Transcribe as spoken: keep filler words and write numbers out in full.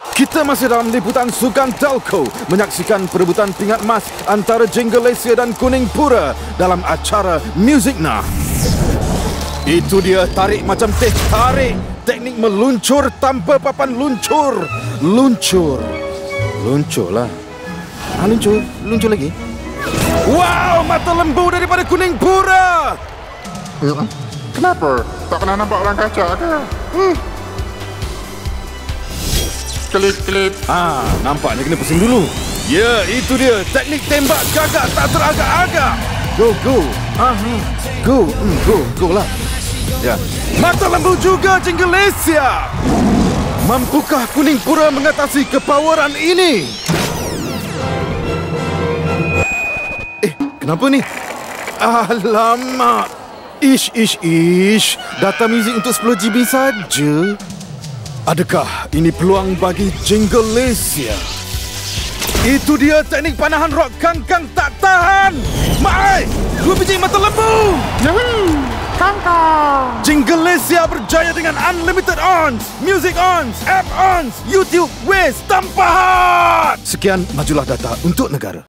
Kita masih dalam liputan Sukan Telco menyaksikan perebutan pingat emas antara Jenggelasia dan Kuning Pura dalam acara Music Nah. Itu dia tarik macam teh tarik, teknik meluncur tanpa papan luncur. Luncur. Luncur lah. Ah, luncur. Luncur lagi. Wow, mata lembu daripada Kuning Pura. Kenapa? Tak pernah nampak orang kaca ke? Hmm. Klip-klip. Ah, nampak dia kena pusing dulu. Ya, itu dia. Teknik tembak gagak tak teragak-agak. Go, go. Ah, hmm. Go, hmm, go, go lah. Ya. Mata lembu juga Jenggelasia. Mampukah Kuning Pura mengatasi kepawaran ini? Eh, kenapa ni? Alamak. Ish, ish, ish. Data muzik untuk sepuluh gigabyte saja. Adakah ini peluang bagi Jenggelasia? Itu dia teknik panahan rock kangkang tak tahan. Mai, dua biji mata lembu. Yahoo! Kangkang! Jenggelasia berjaya dengan unlimited ons, music ons, app ons, YouTube Waze tanpa had. Sekian majulah data untuk negara.